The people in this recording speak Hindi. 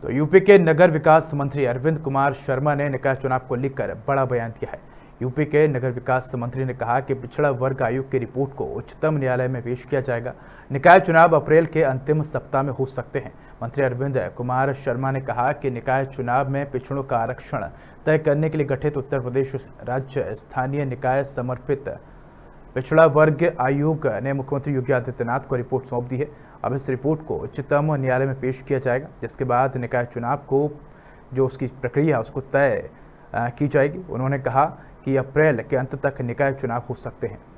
तो यूपी के नगर विकास मंत्री अरविंद कुमार शर्मा ने निकाय चुनाव को लेकर बड़ा बयान दिया है। यूपी के नगर विकास मंत्री ने कहा कि पिछड़ा वर्ग आयोग की रिपोर्ट को उच्चतम न्यायालय में पेश किया जाएगा। निकाय चुनाव अप्रैल के अंतिम सप्ताह में हो सकते हैं। मंत्री अरविंद कुमार शर्मा ने कहा कि निकाय चुनाव में पिछड़ों का आरक्षण तय करने के लिए गठित उत्तर प्रदेश राज्य स्थानीय निकाय समर्पित पिछड़ा वर्ग आयोग ने मुख्यमंत्री योगी आदित्यनाथ को रिपोर्ट सौंप दी है। अब इस रिपोर्ट को उच्चतम न्यायालय में पेश किया जाएगा, जिसके बाद निकाय चुनाव को जो उसकी प्रक्रिया उसको तय की जाएगी। उन्होंने कहा कि अप्रैल के अंत तक निकाय चुनाव हो सकते हैं।